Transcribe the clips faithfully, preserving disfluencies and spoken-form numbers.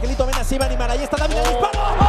Angelito Mena se iba a animar. Ahí está David, el disparo. ¡Gol!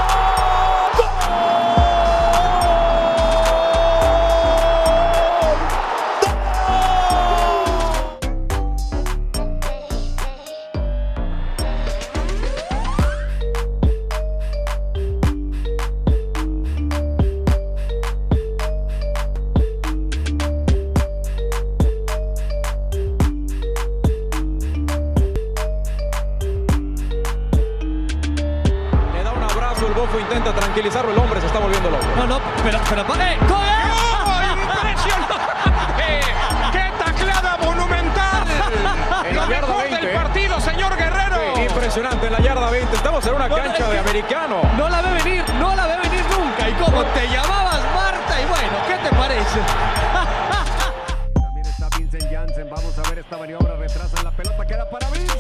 El Bofo intenta tranquilizarlo, el hombre se está volviendo loco. No, no, pero, pero, ¡eh! ¡Gol! ¡Impresionante! ¡Qué tacleada monumental! En la yarda veinte, del partido, señor Guerrero. Sí, impresionante, en la yarda veinte. Estamos en una Bueno, cancha es de que americano. No la ve venir, no la ve venir nunca. ¿Y cómo te llamabas, Marta? Y bueno, ¿qué te parece? También está Vincent Janssen. Vamos a ver esta maniobra. Retrasan la pelota, queda para Vincent.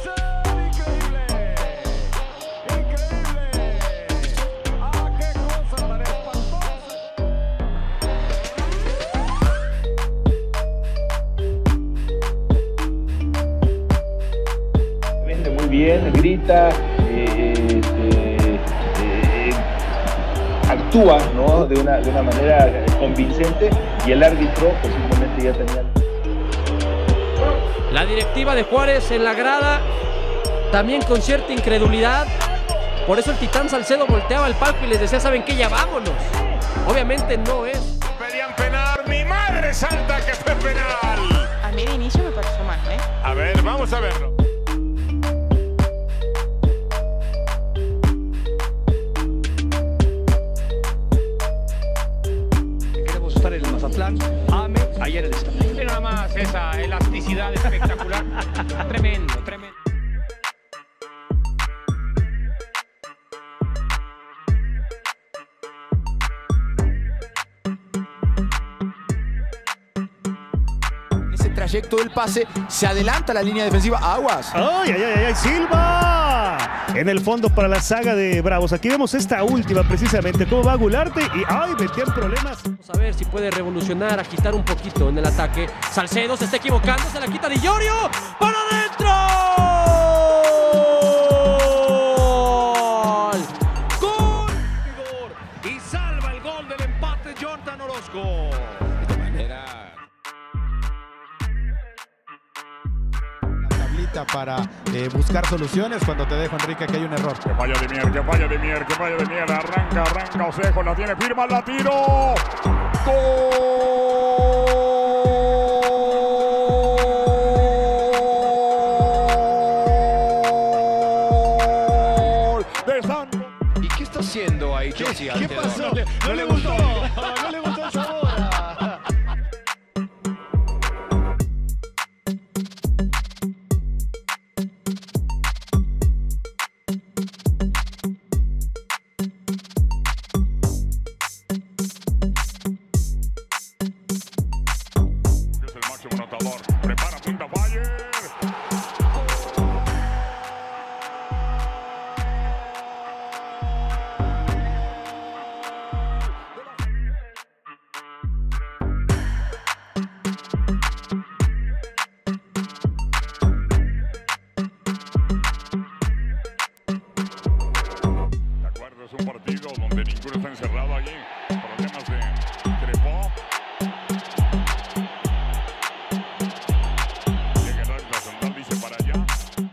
Bien, grita, eh, eh, eh, actúa, ¿no? de, una, de una manera convincente, y el árbitro pues simplemente ya tenía... La directiva de Juárez en la grada, también con cierta incredulidad. Por eso el Titán Salcedo volteaba al palco y les decía, ¿saben qué? Ya vámonos. Obviamente no es. Pedían penal, mi madre santa que fue penal. A mí de inicio me pareció mal, ¿eh? A ver, vamos a verlo. Estar en el Mazatlán, Ame, ayer el estadio. Y nada más esa elasticidad espectacular. Tremendo, tremendo. En ese trayecto del pase se adelanta la línea defensiva. Aguas. ¡Ay, ay, ay, ay! ¡Silva! En el fondo para la saga de Bravos. Aquí vemos esta última precisamente. Cómo va Gularte y ¡ay! Metían problemas. Vamos a ver si puede revolucionar, agitar un poquito en el ataque. Salcedo se está equivocando, se la quita Di Llorio. ¡Para adentro! ¡Gol! Y salva el gol del empate Jordan Orozco. De esta manera. Para eh, buscar soluciones cuando te dejo, Enrique, que hay un error. Que falla de Mier, que falla de Mier, que falla de Mier. Arranca, arranca Osejo, la tiene firma, la tiro. ¡Gol! De Santos. ¿Y qué está haciendo ahí, Josi? ¿Qué pasó? No, no le gustó. No le gustó el sabor. Prepara punta Bayer. De acuerdo, es un partido donde ninguno está encerrado allí. Problemas de Crepó. Dice para allá.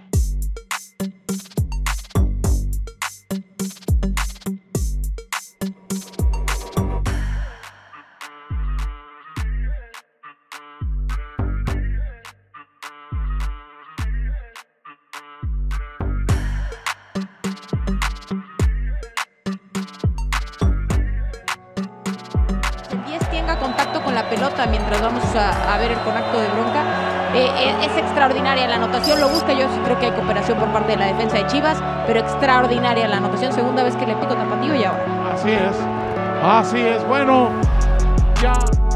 Tenga contacto con la pelota mientras vamos a, a ver el contacto de Bronca. Eh, eh, es extraordinaria la anotación, lo busca. Yo sí creo que hay cooperación por parte de la defensa de Chivas, pero extraordinaria la anotación, segunda vez que le pico tapatío y ahora. Así es, así es, bueno, ya.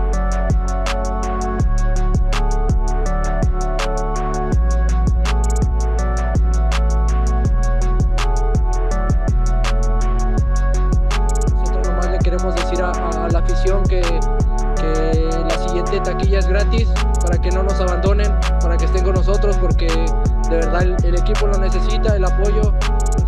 Nosotros nomás le queremos decir a, a la afición que, que la siguiente taquilla es gratis, para que no nos abandonen, para que estén con nosotros, porque de verdad el, el equipo lo necesita, el apoyo.